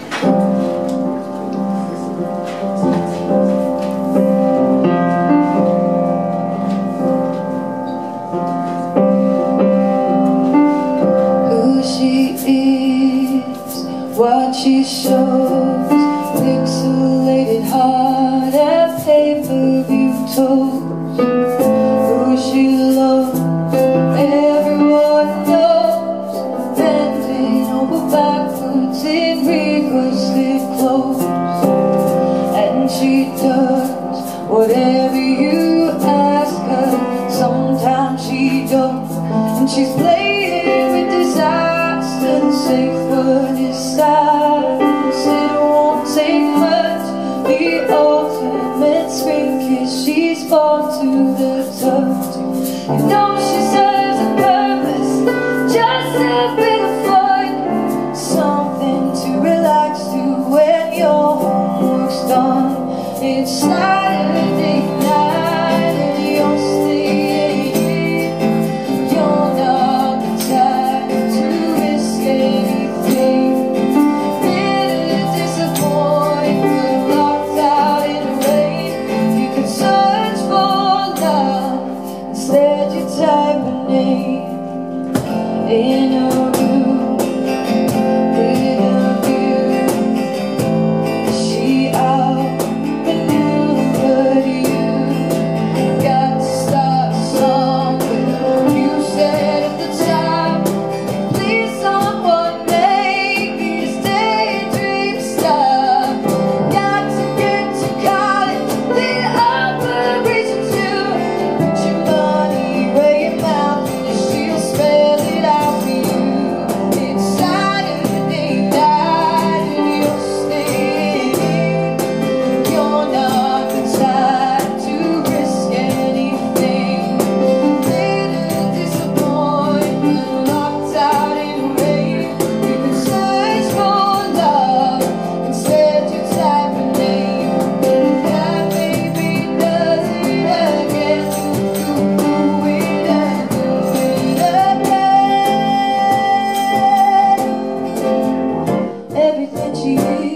What she shows, pixelated heart and pay-per-view toes. Who she loves, everyone knows. Bending over backwards in requested clothes. And she does whatever you ask her. Sometimes she don't, and she's playing with disaster. The safe word is silence. It won't take much. The ultimate spring kiss. She's born to the touch. You know she serves a purpose, just a bit of fun, something to relax to when your homework's done. It's Saturday night and you're staying here. You're not the type to risk anything. Bitter disappointment, locked out in the rain. You can search for love, instead you type a name in a room with a view. She out and you, but you got to start somewhere. You said at the time, please someone make me daydream stop. Got to get to college, the operation too. Put your money where your mouth is, she'll spell it out for you. It's Saturday night and you're staying in. You're not the type to risk anything. Bitter disappointment, locked out in the rain. You can search for love, instead you type a name. That baby does it again. You do it and do it again. Everything she is